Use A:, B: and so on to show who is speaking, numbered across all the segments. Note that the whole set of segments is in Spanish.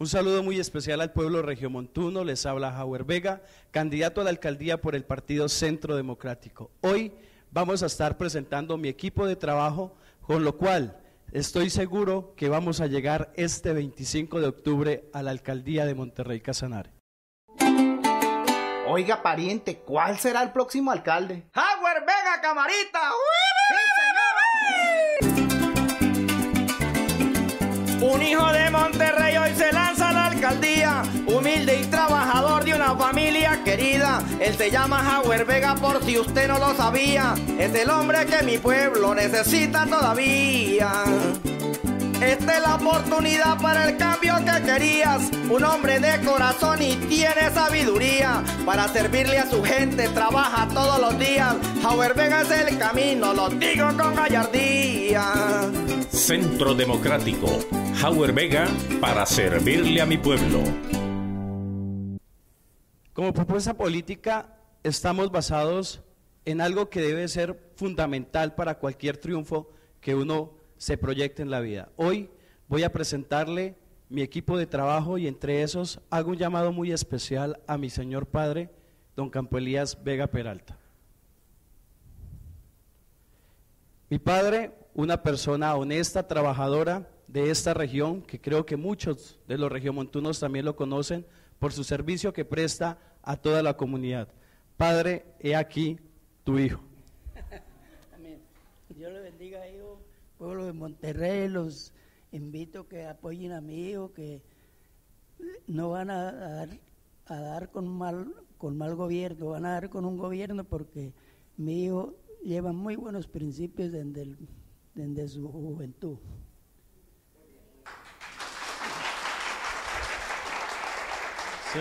A: Un saludo muy especial al pueblo regiomontuno, les habla Hauer Vega, candidato a la alcaldía por el partido Centro Democrático. Hoy vamos a estar presentando mi equipo de trabajo, con lo cual estoy seguro que vamos a llegar este 25 de octubre a la alcaldía de Monterrey Casanare.
B: Oiga, pariente, ¿cuál será el próximo alcalde?
C: ¡Hauer Vega, camarita! Un hijo de Monterrey hoy se lanza a la alcaldía, humilde y trabajador de una familia querida. Él se llama Hauer Vega, por si usted no lo sabía. Es el hombre que mi pueblo necesita todavía. Esta es la oportunidad para el cambio que querías. Un hombre de corazón y tiene sabiduría. Para servirle a su gente trabaja todos los días. Hauer Vega es el camino, lo digo con gallardía.
D: Centro Democrático, Hauer Vega, para servirle a mi pueblo.
A: Como propuesta política estamos basados en algo que debe ser fundamental para cualquier triunfo que uno se proyecte en la vida. Hoy voy a presentarle mi equipo de trabajo y entre esos hago un llamado muy especial a mi señor padre, don Campo Elías Vega Peralta. Mi padre, una persona honesta, trabajadora de esta región, que creo que muchos de los regiomontunos también lo conocen por su servicio que presta a toda la comunidad. Padre, he aquí tu hijo.
E: Amén. Dios le bendiga, hijo. Pueblo de Monterrey, los invito que apoyen a mi hijo, que no van a dar con mal gobierno, van a dar con un gobierno porque mi hijo lleva muy buenos principios desde su juventud.
A: Sí.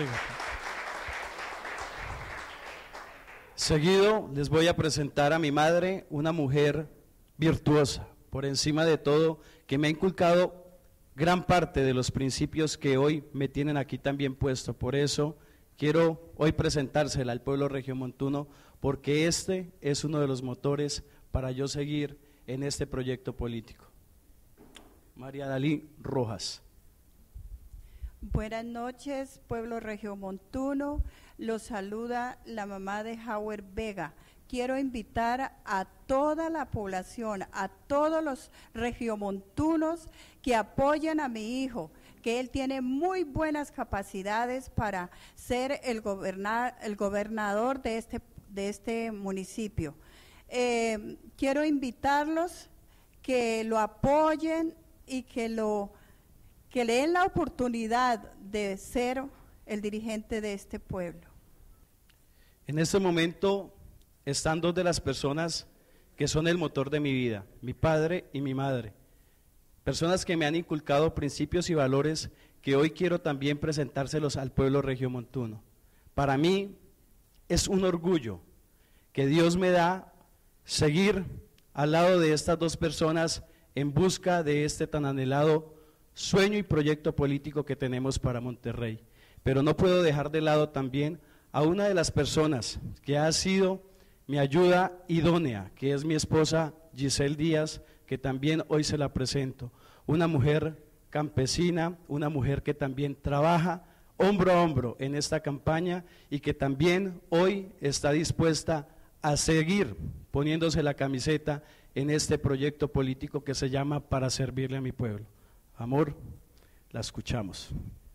A: Seguido les voy a presentar a mi madre, una mujer virtuosa, por encima de todo, que me ha inculcado gran parte de los principios que hoy me tienen aquí también puesto. Por eso quiero hoy presentársela al pueblo regiomontuno, porque este es uno de los motores para yo seguir en este proyecto político. María Dalí Rojas.
F: Buenas noches, pueblo regiomontuno. Los saluda la mamá de Hauer Vega. Quiero invitar a toda la población, a todos los regiomontunos que apoyen a mi hijo, que él tiene muy buenas capacidades para ser el gobernador de este municipio. Quiero invitarlos que lo apoyen y que le den la oportunidad de ser el dirigente de este pueblo.
A: En este momento están dos de las personas que son el motor de mi vida, mi padre y mi madre, personas que me han inculcado principios y valores que hoy quiero también presentárselos al pueblo regiomontuno. Para mí es un orgullo que Dios me da seguir al lado de estas dos personas en busca de este tan anhelado sueño y proyecto político que tenemos para Monterrey. Pero no puedo dejar de lado también a una de las personas que ha sido mi ayuda idónea, que es mi esposa Giselle Díaz, que también hoy se la presento. Una mujer campesina, una mujer que también trabaja hombro a hombro en esta campaña y que también hoy está dispuesta a seguir poniéndose la camiseta en este proyecto político que se llama Para servirle a mi pueblo. Amor, la escuchamos.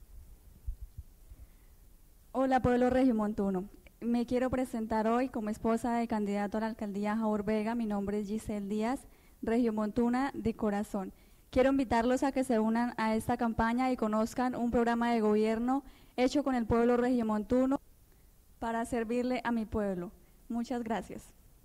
G: Hola, pueblo regiomontuno. Me quiero presentar hoy como esposa del candidato a la alcaldía Hauer Vega. Mi nombre es Giselle Díaz, regiomontuna de corazón. Quiero invitarlos a que se unan a esta campaña y conozcan un programa de gobierno hecho con el pueblo regiomontuno para servirle a mi pueblo. Muchas gracias.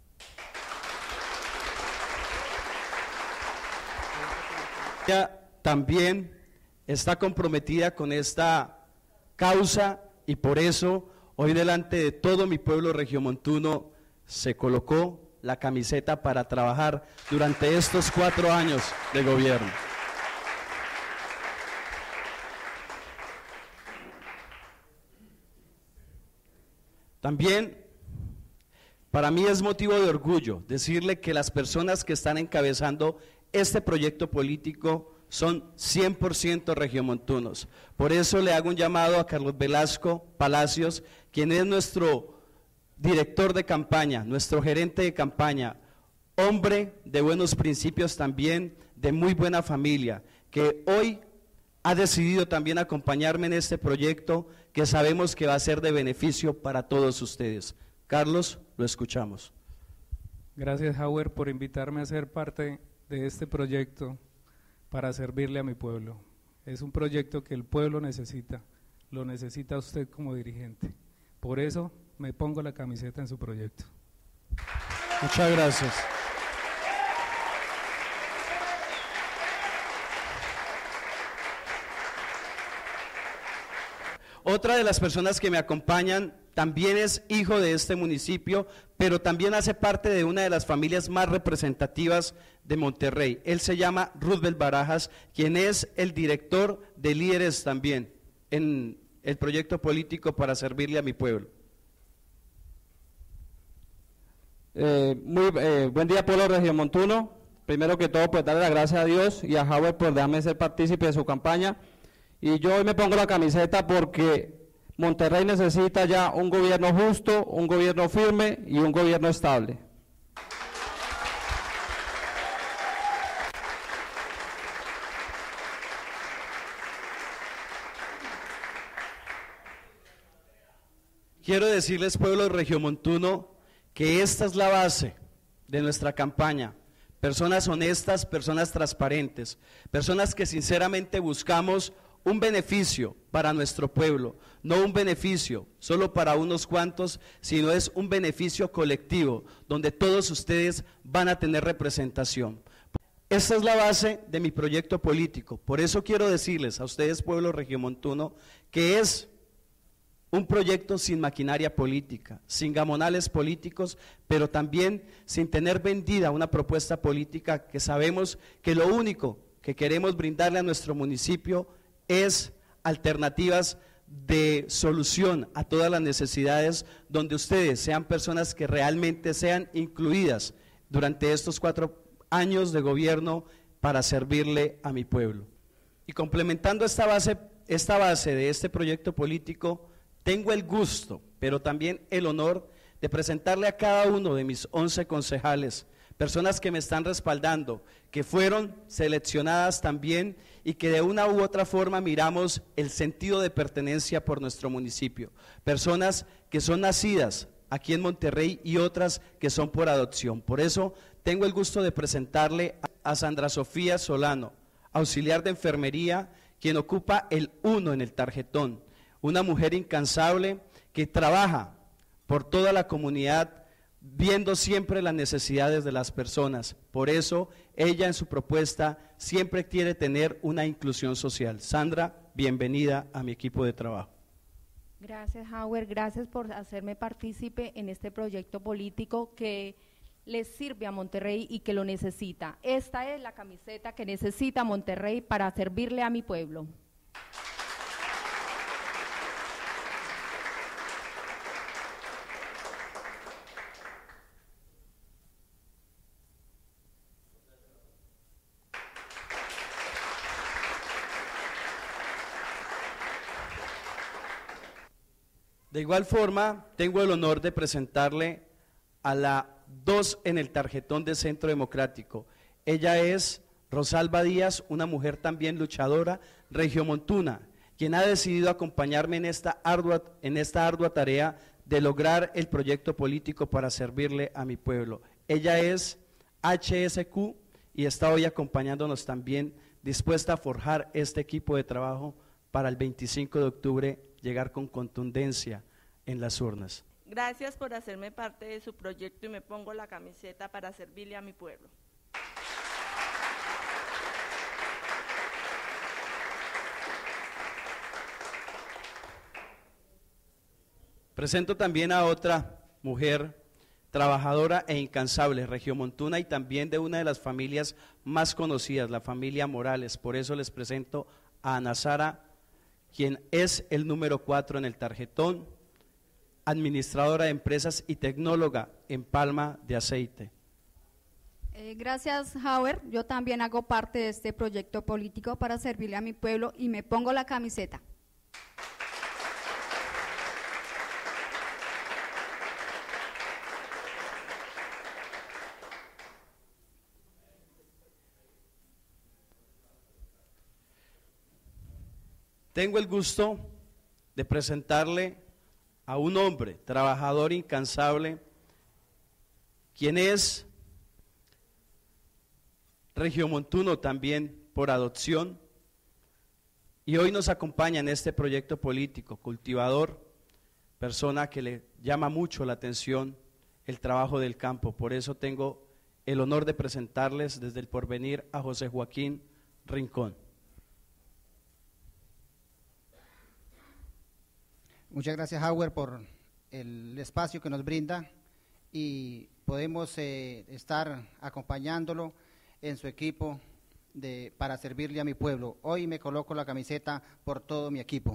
A: Ella también está comprometida con esta causa y por eso hoy delante de todo mi pueblo regiomontuno se colocó la camiseta para trabajar durante estos 4 años de gobierno. También para mí es motivo de orgullo decirle que las personas que están encabezando este proyecto político son 100% regiomontunos. Por eso le hago un llamado a Carlos Velasco Palacios, quien es nuestro director de campaña, nuestro gerente de campaña, hombre de buenos principios también, de muy buena familia, que hoy ha decidido también acompañarme en este proyecto que sabemos que va a ser de beneficio para todos ustedes. Carlos, lo escuchamos.
H: Gracias, Howard, por invitarme a ser parte de este proyecto para servirle a mi pueblo. Es un proyecto que el pueblo necesita, lo necesita usted como dirigente. Por eso me pongo la camiseta en su proyecto.
A: Muchas gracias. Otra de las personas que me acompañan también es hijo de este municipio, pero también hace parte de una de las familias más representativas de Monterrey. Él se llama Roosevelt Barajas, quien es el director de Líderes también en el proyecto político para servirle a mi pueblo.
I: Buen día, pueblo regiomontuno. Primero que todo, pues darle las gracias a Dios y a Howard por dejarme ser partícipe de su campaña. Y yo hoy me pongo la camiseta porque Monterrey necesita ya un gobierno justo, un gobierno firme y un gobierno estable.
A: Quiero decirles, pueblo regiomontuno, que esta es la base de nuestra campaña. Personas honestas, personas transparentes, personas que sinceramente buscamos un beneficio para nuestro pueblo, no un beneficio solo para unos cuantos, sino es un beneficio colectivo, donde todos ustedes van a tener representación. Esta es la base de mi proyecto político, por eso quiero decirles a ustedes, pueblo regiomontuno, que es un proyecto sin maquinaria política, sin gamonales políticos, pero también sin tener vendida una propuesta política que sabemos que lo único que queremos brindarle a nuestro municipio es alternativas de solución a todas las necesidades, donde ustedes sean personas que realmente sean incluidas durante estos 4 años de gobierno para servirle a mi pueblo. Y complementando esta base de este proyecto político, tengo el gusto, pero también el honor de presentarle a cada uno de mis 11 concejales, personas que me están respaldando, que fueron seleccionadas también y que de una u otra forma miramos el sentido de pertenencia por nuestro municipio. Personas que son nacidas aquí en Monterrey y otras que son por adopción. Por eso tengo el gusto de presentarle a Sandra Sofía Solano, auxiliar de enfermería, quien ocupa el 1 en el tarjetón. Una mujer incansable que trabaja por toda la comunidad, viendo siempre las necesidades de las personas. Por eso, ella en su propuesta siempre quiere tener una inclusión social. Sandra, bienvenida a mi equipo de trabajo.
J: Gracias, Howard. Gracias por hacerme partícipe en este proyecto político que les sirve a Monterrey y que lo necesita. Esta es la camiseta que necesita Monterrey para servirle a mi pueblo.
A: De igual forma, tengo el honor de presentarle a la 2 en el tarjetón de Centro Democrático. Ella es Rosalba Díaz, una mujer también luchadora, regiomontuna, quien ha decidido acompañarme en esta ardua tarea de lograr el proyecto político para servirle a mi pueblo. Ella es HSQ y está hoy acompañándonos también, dispuesta a forjar este equipo de trabajo para el 25 de octubre llegar con contundencia en las urnas.
K: Gracias por hacerme parte de su proyecto y me pongo la camiseta para servirle a mi pueblo.
A: Presento también a otra mujer trabajadora e incansable, regiomontuna y también de una de las familias más conocidas, la familia Morales. Por eso les presento a Ana Sara, quien es el número 4 en el tarjetón, administradora de empresas y tecnóloga en Palma de Aceite.
L: Gracias, Howard. Yo también hago parte de este proyecto político para servirle a mi pueblo y me pongo la camiseta.
A: Tengo el gusto de presentarle a un hombre, trabajador incansable, quien es regiomontuno también por adopción, y hoy nos acompaña en este proyecto político, cultivador, persona que le llama mucho la atención el trabajo del campo. Por eso tengo el honor de presentarles desde El Porvenir a José Joaquín Rincón.
B: Muchas gracias, Howard, por el espacio que nos brinda y podemos estar acompañándolo en su equipo para servirle a mi pueblo. Hoy me coloco la camiseta por todo mi equipo.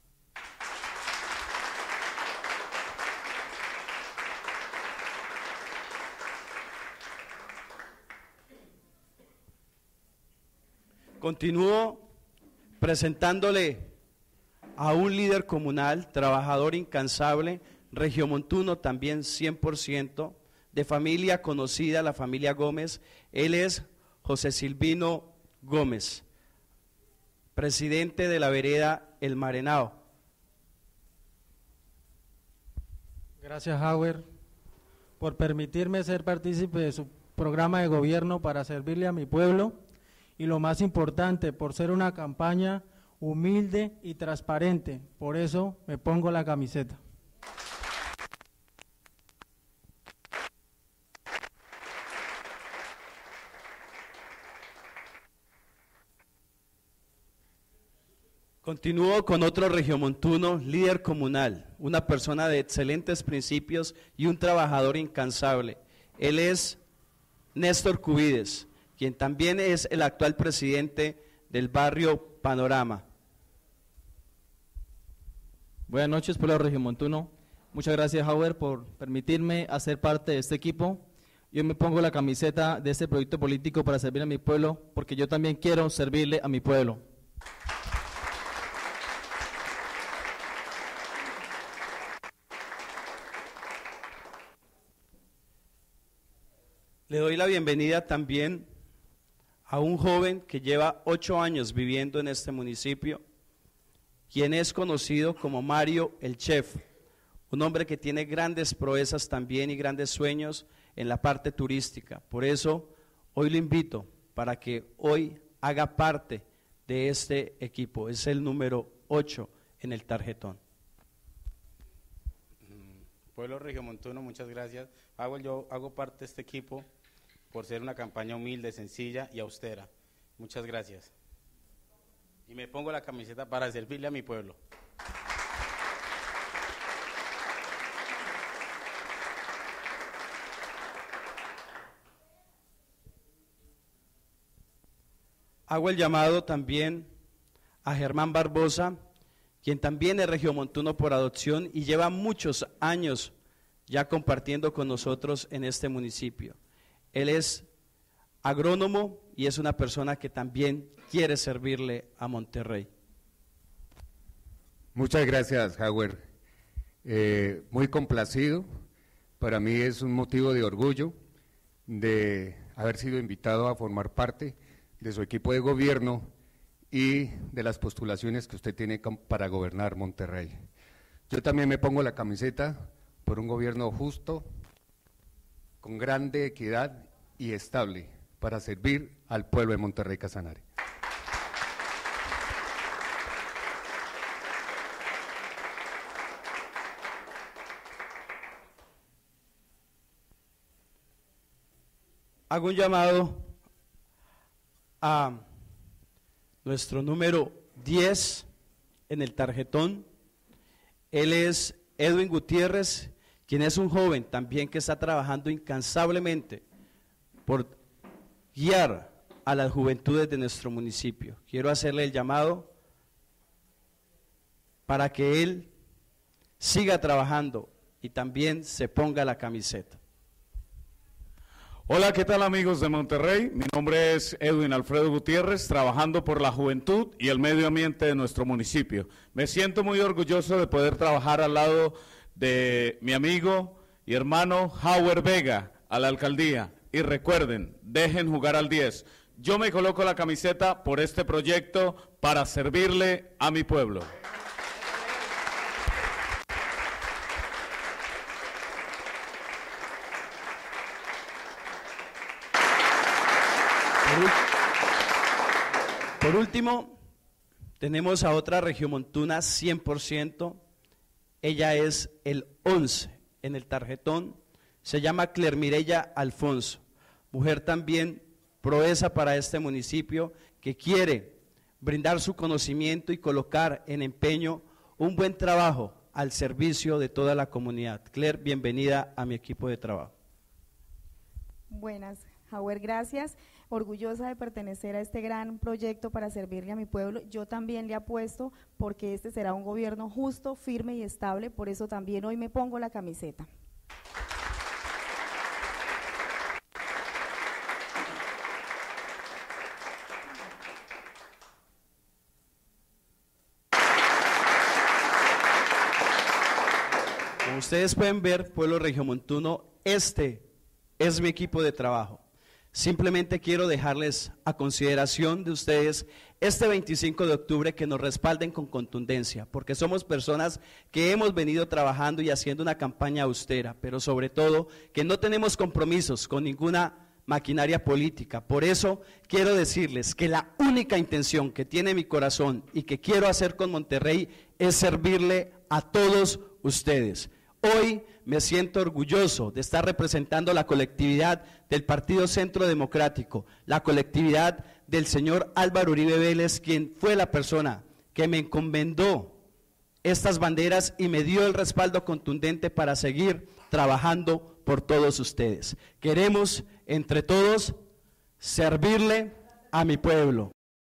A: Continúo presentándole a un líder comunal, trabajador incansable, regiomontuno también 100%, de familia conocida, la familia Gómez. Él es José Silvino Gómez, presidente de la vereda El Marenao.
M: Gracias, Howard, por permitirme ser partícipe de su programa de gobierno para servirle a mi pueblo, y lo más importante, por ser una campaña humilde y transparente. Por eso me pongo la camiseta.
A: Continúo con otro regiomontuno, líder comunal, una persona de excelentes principios y un trabajador incansable. Él es Néstor Cubides, quien también es el actual presidente del barrio Panorama.
N: Buenas noches, pueblo regiomontuno. Muchas gracias, Howard, por permitirme hacer parte de este equipo. Yo me pongo la camiseta de este proyecto político para servir a mi pueblo, porque yo también quiero servirle a mi pueblo.
A: Le doy la bienvenida también a un joven que lleva 8 años viviendo en este municipio, quien es conocido como Mario el Chef, un hombre que tiene grandes proezas también y grandes sueños en la parte turística. Por eso hoy lo invito para que hoy haga parte de este equipo. Es el número 8 en el tarjetón.
O: Pueblo regiomontuno, muchas gracias. Yo hago parte de este equipo por ser una campaña humilde, sencilla y austera. Muchas gracias. Y me pongo la camiseta para servirle a mi pueblo.
A: Hago el llamado también a Germán Barbosa, quien también es regiomontuno por adopción y lleva muchos años ya compartiendo con nosotros en este municipio. Él es agrónomo y es una persona que también quiere servirle a Monterrey.
P: Muchas gracias, Howard. Muy complacido. Para mí es un motivo de orgullo de haber sido invitado a formar parte de su equipo de gobierno y de las postulaciones que usted tiene para gobernar Monterrey. Yo también me pongo la camiseta por un gobierno justo, con grande equidad y estable para servir al pueblo de Monterrey Casanare.
A: Hago un llamado a nuestro número 10 en el tarjetón. Él es Edwin Gutiérrez, quien es un joven también que está trabajando incansablemente por guiar a las juventudes de nuestro municipio. Quiero hacerle el llamado para que él siga trabajando y también se ponga la camiseta.
Q: Hola, ¿qué tal amigos de Monterrey? Mi nombre es Edwin Alfredo Gutiérrez, trabajando por la juventud y el medio ambiente de nuestro municipio. Me siento muy orgulloso de poder trabajar al lado de mi amigo y hermano Howard Vega a la alcaldía. Y recuerden, dejen jugar al 10. Yo me coloco la camiseta por este proyecto para servirle a mi pueblo.
A: Por último, tenemos a otra regiomontuna 100%. Ella es el 11 en el tarjetón. Se llama Cler Mireya Alfonso, mujer también proeza para este municipio, que quiere brindar su conocimiento y colocar en empeño un buen trabajo al servicio de toda la comunidad. Cler, bienvenida a mi equipo de trabajo.
R: Buenas, Howard, gracias. Orgullosa de pertenecer a este gran proyecto para servirle a mi pueblo. Yo también le apuesto porque este será un gobierno justo, firme y estable, por eso también hoy me pongo la camiseta.
A: Como ustedes pueden ver, pueblo regiomontuno, este es mi equipo de trabajo. Simplemente quiero dejarles a consideración de ustedes este 25 de octubre que nos respalden con contundencia, porque somos personas que hemos venido trabajando y haciendo una campaña austera, pero sobre todo que no tenemos compromisos con ninguna maquinaria política. Por eso quiero decirles que la única intención que tiene mi corazón y que quiero hacer con Monterrey es servirle a todos ustedes. Hoy me siento orgulloso de estar representando la colectividad del Partido Centro Democrático, la colectividad del señor Álvaro Uribe Vélez, quien fue la persona que me encomendó estas banderas y me dio el respaldo contundente para seguir trabajando por todos ustedes. Queremos, entre todos, servirle a mi pueblo.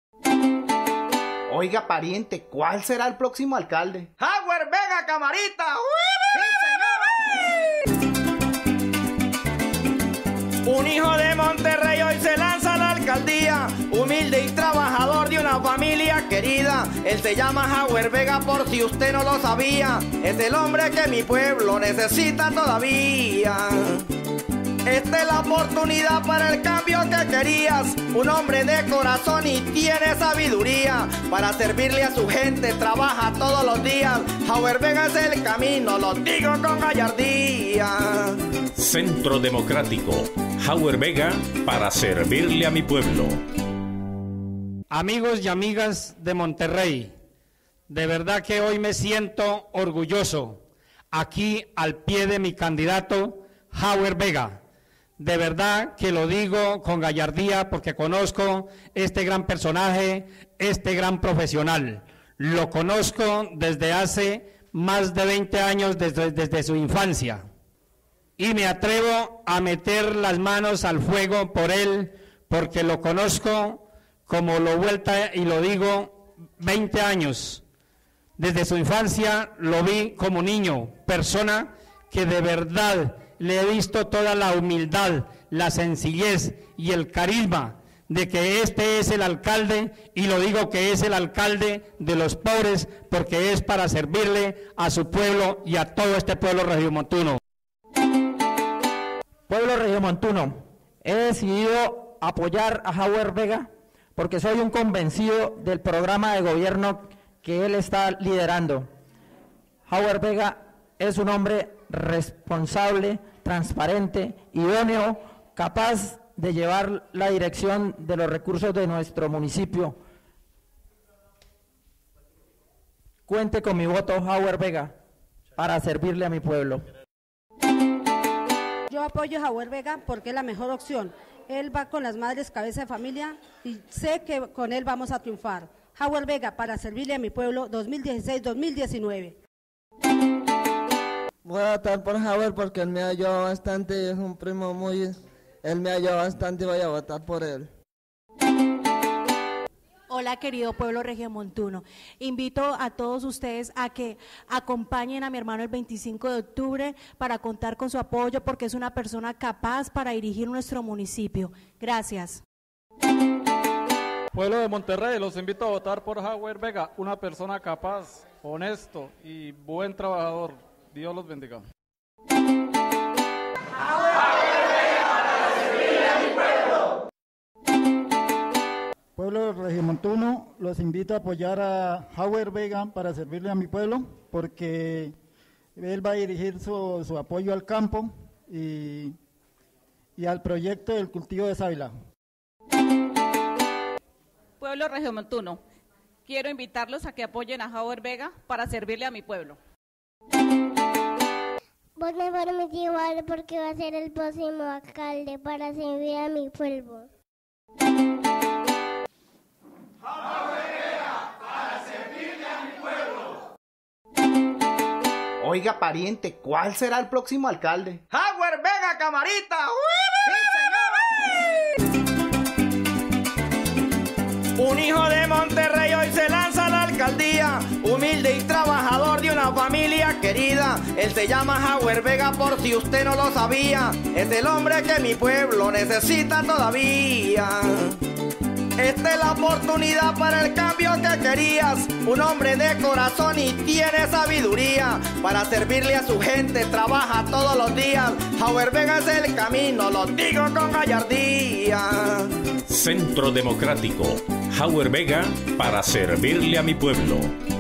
S: Oiga, pariente, ¿cuál será el próximo alcalde?
C: ¡Howard Vega, camarita! Un hijo de Monterrey hoy se lanza a la alcaldía, humilde y trabajador de una familia querida. Él se llama Howard Vega, por si usted no lo sabía. Es el hombre que mi pueblo necesita todavía. Esta es la oportunidad para el cambio que querías. Un hombre de corazón y tiene sabiduría. Para servirle a su gente trabaja todos los días. Howard Vega es el camino, lo digo con gallardía.
D: Centro Democrático, Howard Vega para servirle a mi pueblo.
T: Amigos y amigas de Monterrey, de verdad que hoy me siento orgulloso aquí al pie de mi candidato Howard Vega. De verdad que lo digo con gallardía porque conozco este gran personaje, este gran profesional. Lo conozco desde hace más de 20 años, desde su infancia. Y me atrevo a meter las manos al fuego por él, porque lo conozco, como lo vuelta y lo digo, 20 años. Desde su infancia lo vi como niño, persona que de verdad le he visto toda la humildad, la sencillez y el carisma de que este es el alcalde, y lo digo que es el alcalde de los pobres, porque es para servirle a su pueblo y a todo este pueblo regiomontuno.
U: Pueblo regiomontuno, he decidido apoyar a Howard Vega porque soy un convencido del programa de gobierno que él está liderando. Howard Vega es un hombre responsable, transparente, idóneo, capaz de llevar la dirección de los recursos de nuestro municipio. Cuente con mi voto, Howard Vega, para servirle a mi pueblo.
V: Yo apoyo a Howard Vega porque es la mejor opción. Él va con las madres cabeza de familia y sé que con él vamos a triunfar. Howard Vega para servirle a mi pueblo 2016-2019.
W: Voy a votar por Howard porque él me ayudó bastante, es un primo él me ayudó bastante y voy a votar por él.
E: Hola, querido pueblo regiomontuno. Invito a todos ustedes a que acompañen a mi hermano el 25 de octubre para contar con su apoyo, porque es una persona capaz para dirigir nuestro municipio. Gracias.
F: Pueblo de Monterrey, los invito a votar por Howard Vega, una persona capaz, honesto y buen trabajador. Dios los bendiga.
G: Pueblo regiomontuno, los invito a apoyar a Howard Vega para servirle a mi pueblo, porque él va a dirigir su apoyo al campo y al proyecto del cultivo de sábila.
X: Pueblo regiomontuno, quiero invitarlos a que apoyen a Howard Vega para servirle a mi pueblo.
Y: Voten por mi tío Waldo porque va a ser el próximo alcalde para servir a mi pueblo.
S: Oiga, pariente, ¿cuál será el próximo alcalde?
C: ¡Howard Vega, camarita! Un hijo de Monterrey hoy se lanza a la alcaldía, humilde y trabajador de una familia querida. Él se llama Howard Vega, por si usted no lo sabía. Es el hombre que mi pueblo necesita todavía. Esta es la oportunidad para el cambio que querías. Un hombre de corazón y tiene sabiduría. Para servirle a su gente trabaja todos los días. Howard Vega es el camino, lo digo con gallardía.
D: Centro Democrático, Howard Vega para servirle a mi pueblo.